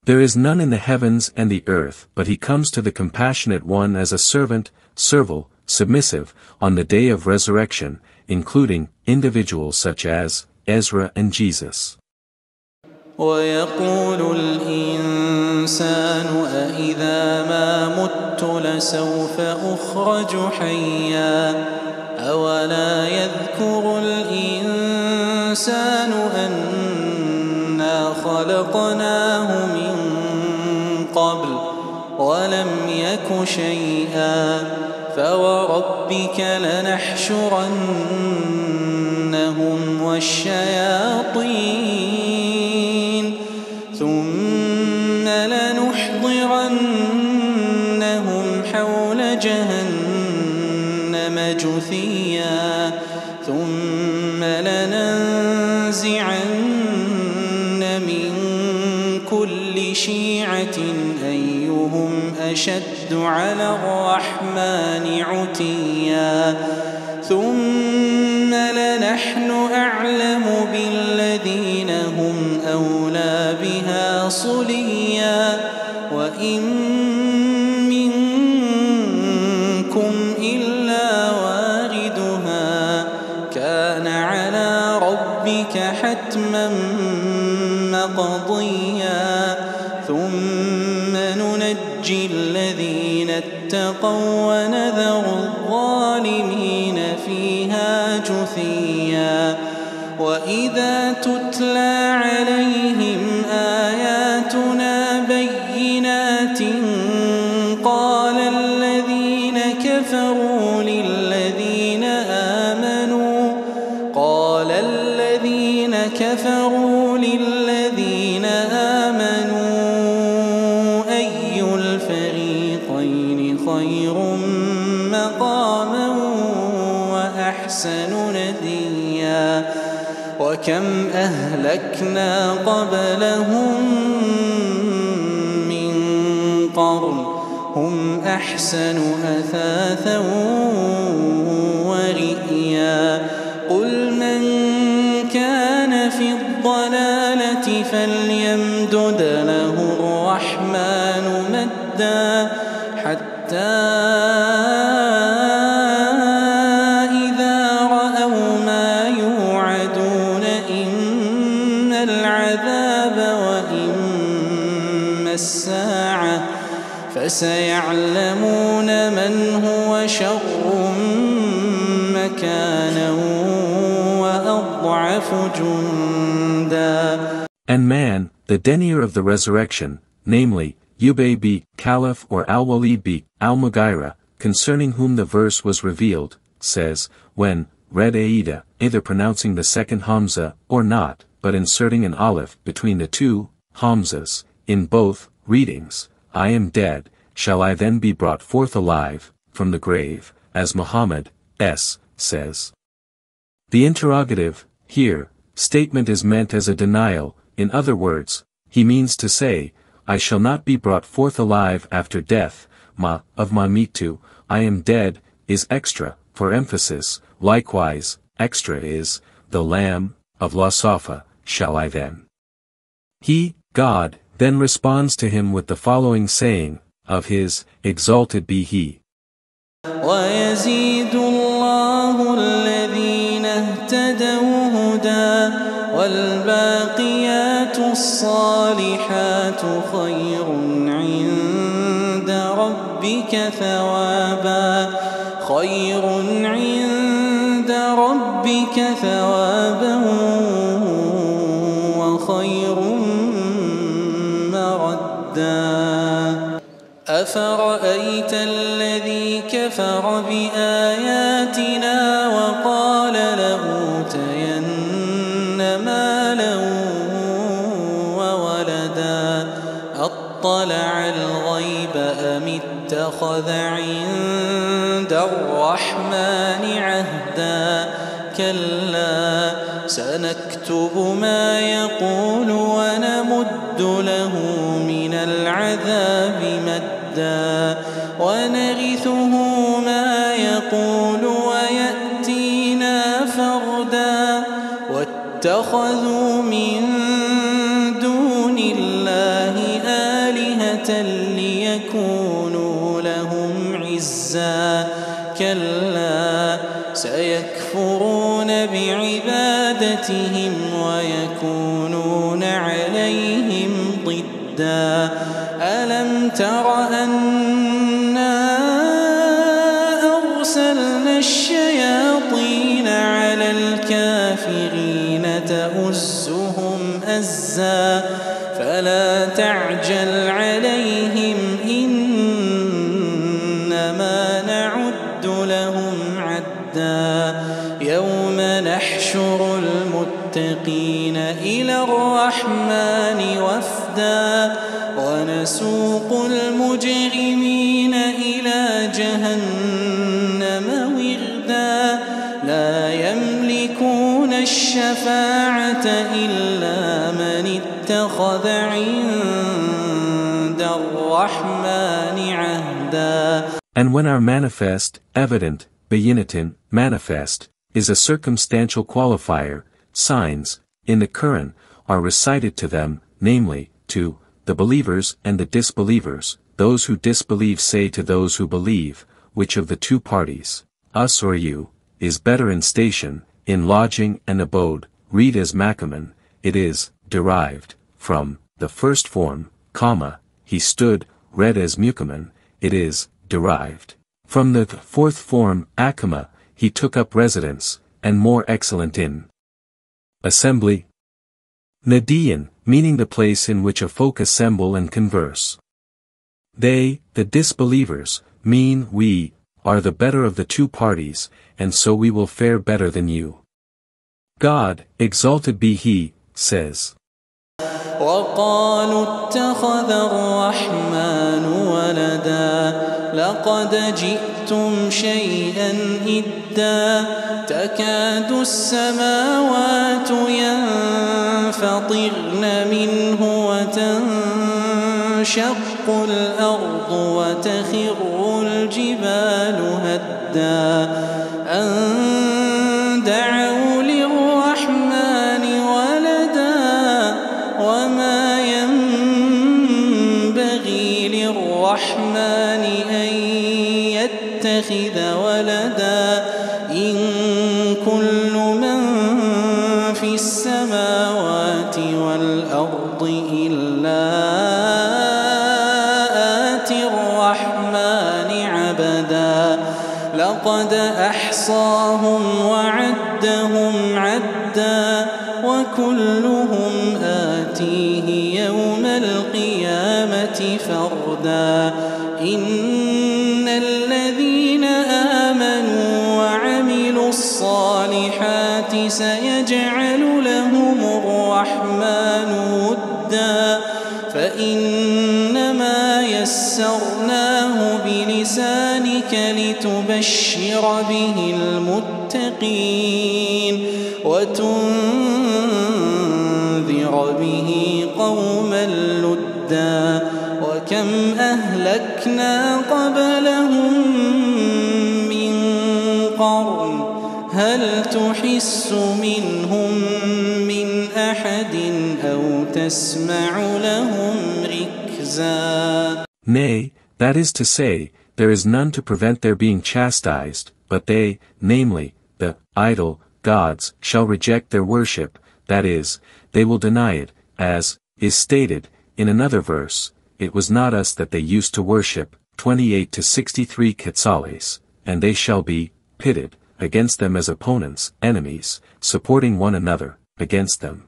There is none in the heavens and the earth, but he comes to the compassionate one as a servant, servile, submissive, on the day of resurrection, including individuals such as Ezra and Jesus. ويقول الإنسان أإذا ما مت لسوف أخرج حيا أولا يذكر الإنسان أنا خلقناه من قبل ولم يك شيئا فوربك لنحشرنهم والشياطين ثم لنحضرنهم حول جهنم جثيا ثم لننزعن من كل شيعة أيهم أشد على الرحمن عتيا ثم لنحن أعلم بالذين هم أولى بها صليا وإن منكم إلا واردها كان على ربك حتما مقضيا ثم ننجي الذين اتقوا ونذر الظالمين فيها جثيا وإذا تتلى عليهم آياتنا بينات قال الذين كفروا للذين آمنوا أي الفريقين خير مقاما وأحسن نديا وكم أهلكنا قبلهم من قرن هم أحسن أثاثا ورئيا قل من كان في الضلالة فليمدد له الرحمن مدا حتى إذا رأوا ما يوعدون إما العذاب وإما الساعة فسيعلمون من هو شر مكانا وأضعف جندا. And man, the denier of the resurrection, namely, Ubay b. Caliph or Al-Walid b. Al-Mughira, concerning whom the verse was revealed, says, when, read Aida, either pronouncing the second Hamza, or not, but inserting an Aleph between the two Hamzas, in both readings, I am dead, shall I then be brought forth alive, from the grave, as Muhammad, s. says. The interrogative, here, statement is meant as a denial, in other words, he means to say, I shall not be brought forth alive after death, of mamitu, I am dead, is extra, for emphasis, likewise, extra is, the lamb, of La Safa, shall I then. He, God, then responds to him with the following saying, of his, exalted be he. وَيَزِيدُ اللَّهُ الَّذِينَ اهْتَدَوْا هُدًى وَالْبَاقِيَاتُ الصَّالِحَاتُ خَيْرٌ عِندَ رَبِّكَ ثَوَابًا وَخَيْرٌ مَّرَدًّا أَفَرَأَيْتَ الَّذِي كَفَرَ بِآيَاتِنَا وَقَالَ لَأُوتَيَنَّ مَالًا وَوَلَدًا أَطَّلَعَ الْغَيْبَ أَمِ اتَّخَذَ عِندَ الرَّحْمَنِ عَهْدًا كَلَّا سَنَكْتُبُ مَا يَقُولُ وَنَمُدُّ لَهُ مِنَ الْعَذَابِ مَدًّا وَنَرِثُهُ مَا يَقُولُ وَيَأْتِينَا فَرْدًا وَاتَّخَذُوا مِن دُونِ اللَّهِ آلهة ليكونوا لهم عزا كلا سيكفرون بعبادتهم ويكونون عليهم ضدا ألم تر أنا أرسلنا الشياطين على الكافرين تؤزهم أزا فلا تعجل عليهم إنما نعد لهم عدا يوم نحشر المتقين إلى الرحمن وفدا ونسوق المجرمين إلى جهنم وردا لا يملكون الشفاعة إلا من اتخذ عند الرحمن عهدا. And when our manifest, evident, bayinatin, manifest, is a circumstantial qualifier, signs, in the Quran, are recited to them, namely, to the believers and the disbelievers, those who disbelieve say to those who believe, which of the two parties, us or you, is better in station, in lodging and abode, read as Makaman, it is, derived, from, the first form, comma, he stood, read as Mukaman, it is, derived. From the fourth form, Akama, he took up residence, and more excellent in assembly. Nadiyan, meaning the place in which a folk assemble and converse. They, the disbelievers, mean we, are the better of the two parties, and so we will fare better than you. God, exalted be He, says, وقالوا اتخذ الرحمن ولدا لقد جئتم شيئا إدا تكاد السماوات ينفطرن منه وتنشق الأرض وتخر الجبال هدا أن دعوا للرحمن ولدا وما ينبغي للرحمن أن يتخذ ولدا إن كل من في السماوات والأرض إلا آتي الرحمن عبدا لقد أحصاهم وعدهم عدا وكلهم آتيه يوم القيامة فردا إن الذين آمنوا وعملوا الصالحات سيجعل لهم الرحمن ودا فإنما يسرناه بلسانك لتبشر به المتقين وتنذر به قوما لدا وكم أهلكنا قبلهم من قرن هل تحس منهم من أحد أو تسمع لهم ركزا. Nay, that is to say, there is none to prevent their being chastised, but they, namely, the idol gods, shall reject their worship, that is, they will deny it, as is stated in another verse, it was not us that they used to worship, 28-63 Quetzales, and they shall be pitted against them as opponents, enemies, supporting one another against them.